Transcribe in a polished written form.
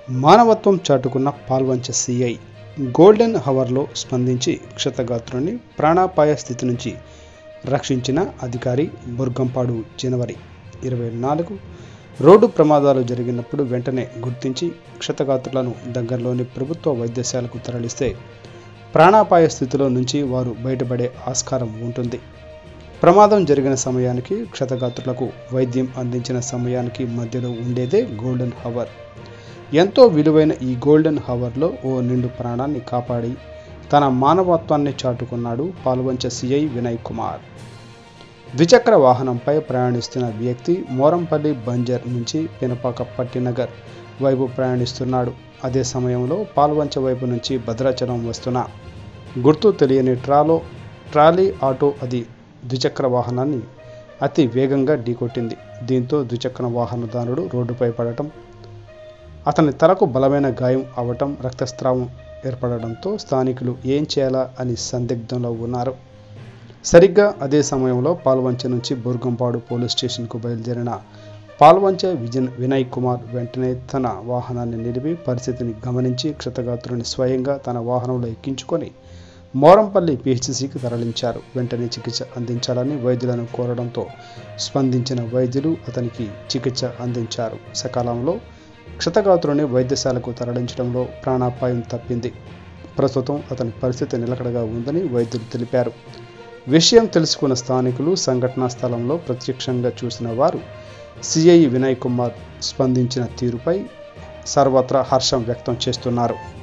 మానవత్వం చాటుకున్న Palvancha CI golden హవర్లో స్పందించి క్షతగాత్రుని ప్రాణాపాయ స్థితి నుంచి రక్షించిన అధికారి. బుర్గంపాడు జనవరి 24 రోడ్డు ప్రమాదాలు జరిగినప్పుడు వెంటనే గుర్తించి క్షతగాత్రులను దగ్గరలోని ప్రభుత్వ వైద్యశాలకు తరలిస్తే ప్రాణాపాయ స్థితిలో నుంచి వారు బయటపడే ఆస్కారం ఉంటుంది. ప్రమాదం జరిగిన సమయానికి క్షతగాత్రులకు వైద్యం అందించిన సమయానికి మధ్యలో ఉండేదే గోల్డెన్ హవర్. ఎంతో విలువైన ఈ గోల్డెన్ హవర్లో ఓ నిండు ప్రాణాన్ని కాపాడి తన మానవత్వాన్ని చాటుకున్నాడు పాల్వంచ సిఐ వినయ్ కుమార్. ద్విచక్ర వాహనంపై ప్రయాణిస్తున్న వ్యక్తి మోరంపల్లి బంజర్ నుంచి పినపాక పట్టినగర్ వైపు ప్రయాణిస్తున్నాడు. అదే సమయంలో పాల్వంచ వైపు నుంచి భద్రాచలం వస్తున్న గుర్తు తెలియని ట్రాలీ ఆటో అది ద్విచక్ర వాహనాన్ని అతి వేగంగా ఢీకొట్టింది. దీంతో ద్విచక్ర వాహనదారుడు రోడ్డుపై పడటం, అతని తలకు బలమైన గాయం అవటం, రక్తస్రావం ఏర్పడడంతో స్థానికులు ఏం చేయాలా అని సందిగ్ధంలో ఉన్నారు. సరిగ్గా అదే సమయంలో పాల్వంచ నుంచి బుర్గంపాడు పోలీస్ స్టేషన్కు బయలుదేరిన పాల్వంచ వినయ్ కుమార్ వెంటనే తన వాహనాన్ని నిలిపి పరిస్థితిని గమనించి క్షతగాత్రుని స్వయంగా తన వాహనంలో ఎక్కించుకొని మోరంపల్లి పిహెచ్సికి తరలించారు. వెంటనే చికిత్స అందించాలని వైద్యులను కోరడంతో స్పందించిన వైద్యులు అతనికి చికిత్స అందించారు. సకాలంలో క్షతగాత్రుని వైద్యశాలకు తరలించడంలో ప్రాణాపాయం తప్పింది. ప్రస్తుతం అతని పరిస్థితి నిలకడగా ఉందని వైద్యులు తెలిపారు. విషయం తెలుసుకున్న స్థానికులు, సంఘటనా స్థలంలో ప్రత్యక్షంగా చూసిన వారు సిఐ వినయ్ కుమార్ స్పందించిన తీరుపై సర్వత్రా హర్షం వ్యక్తం చేస్తున్నారు.